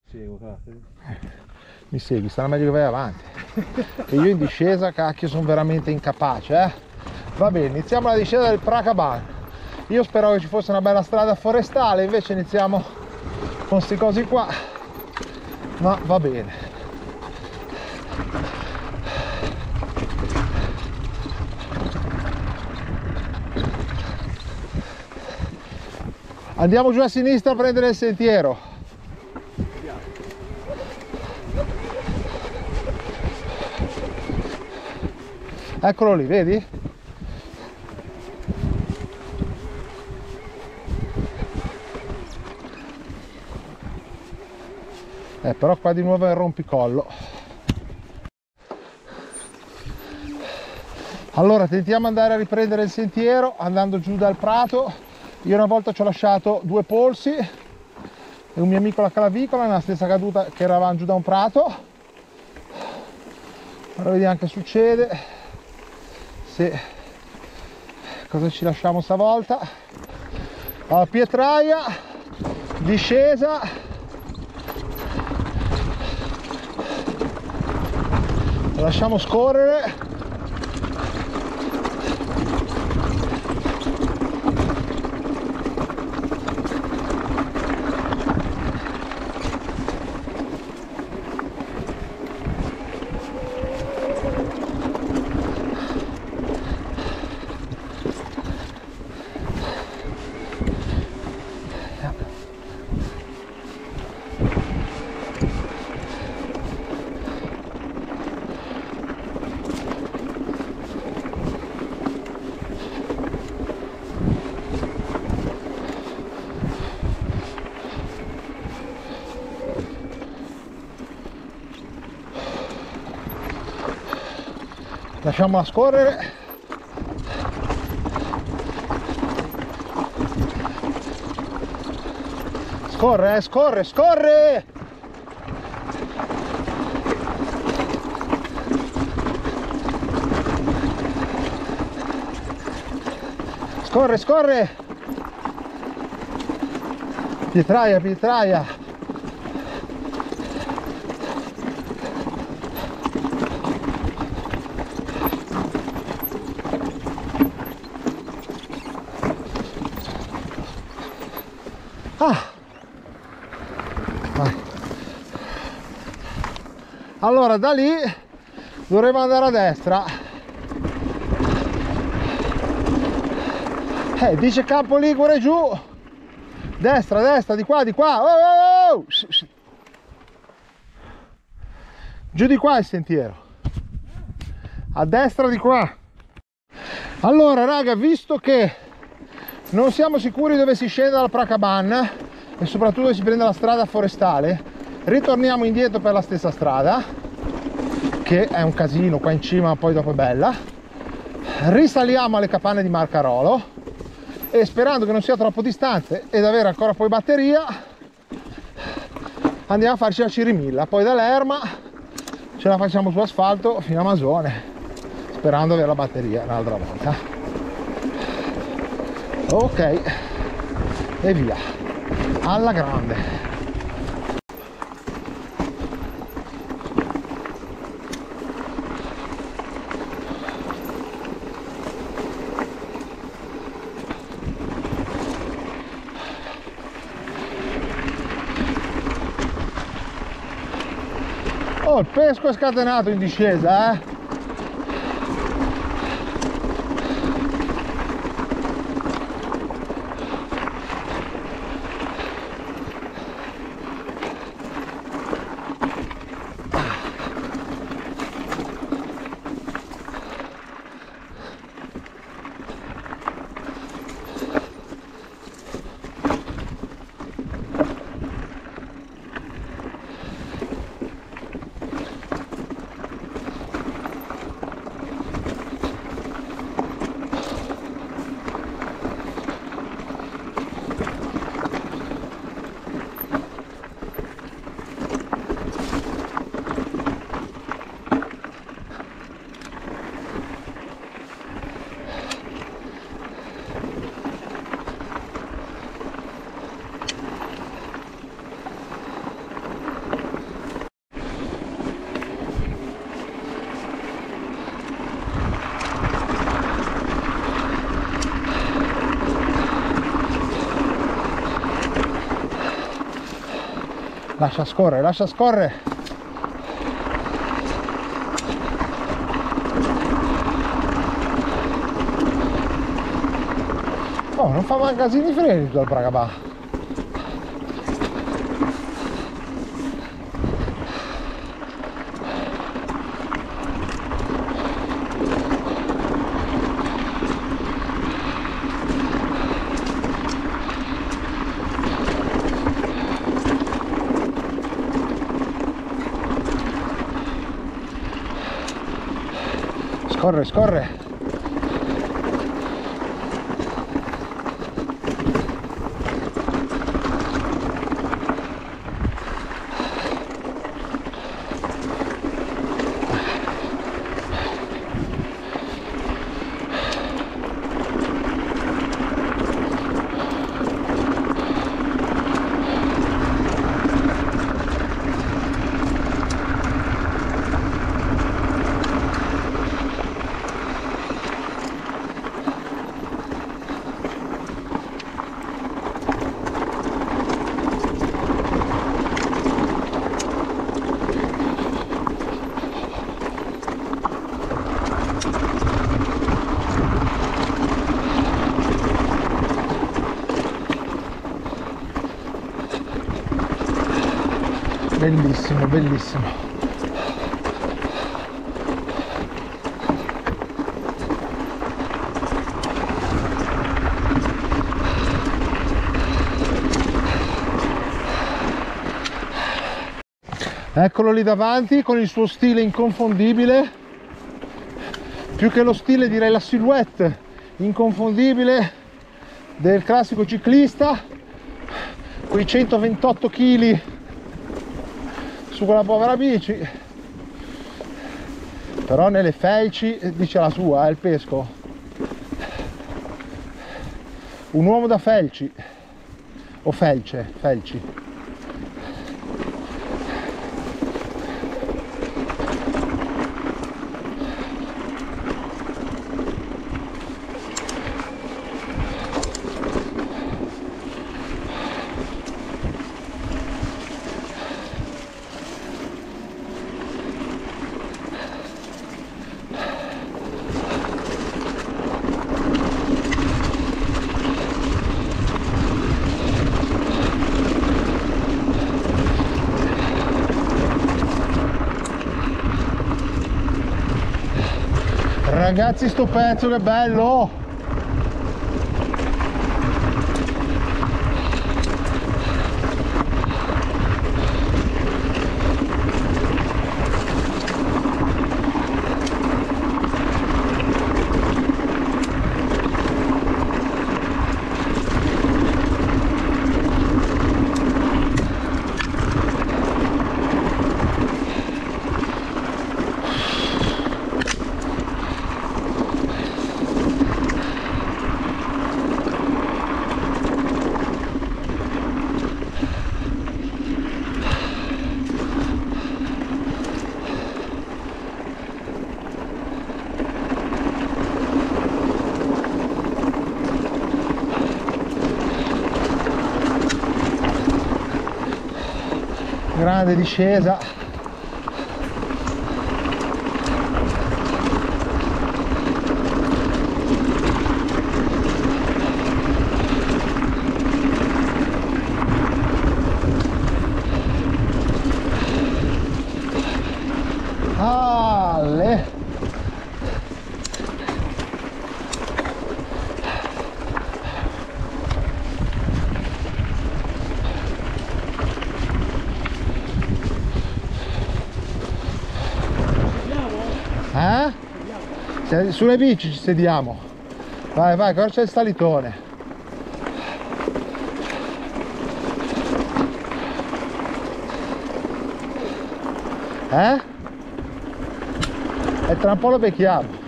Mi segui, sarà meglio che vai avanti. E io in discesa, cacchio, sono veramente incapace, eh? Va bene, iniziamo la discesa del Prakaban. Io speravo che ci fosse una bella strada forestale, invece iniziamo con sti cosi qua. Ma va bene. Andiamo giù a sinistra a prendere il sentiero. Eccolo lì, vedi? Però qua di nuovo è il rompicollo. Allora tentiamo di andare a riprendere il sentiero andando giù dal prato. Io una volta ci ho lasciato 2 polsi e un mio amico la clavicola nella stessa caduta che eravamo giù da un prato. Ora vediamo che succede, se cosa ci lasciamo stavolta. Allora, pietraia, discesa. Lasciamo scorrere. Lasciamola scorrere. Scorre, scorre, scorre! Scorre, scorre! Pietraia, pietraia! Allora da lì dovremo andare a destra. Dice Campo Ligure giù. Destra, destra, di qua, di qua. Oh, oh, oh. Giù di qua il sentiero. A destra di qua. Allora raga, visto che non siamo sicuri dove si scende dal Prakaban e soprattutto dove si prende la strada forestale, ritorniamo indietro per la stessa strada, che è un casino qua in cima, ma poi dopo è bella. Risaliamo alle capanne di Marcarolo e, sperando che non sia troppo distante ed avere ancora poi batteria, andiamo a farci la Cirimilla. Poi da Lerma ce la facciamo su asfalto fino a Masone, sperando di avere la batteria un'altra volta. Ok, e via alla grande. Oh, il pesco è scatenato in discesa, eh! Lascia scorrere, lascia scorrere. Oh, non fa magazzini freni tutto il Pragabà. Scorre, scorre. Bellissimo, bellissimo. Eccolo lì davanti con il suo stile inconfondibile, più che lo stile direi la silhouette inconfondibile del classico ciclista, quei 128 kg su quella povera bici, però nelle felci dice la sua, il pesco, un uomo da felci o felci. Ragazzi, sto pezzo che bello! Grande discesa. Ale. Sulle bici ci sediamo. Vai, vai, che ora c'è il salitone. E tra un po' lo becchiamo.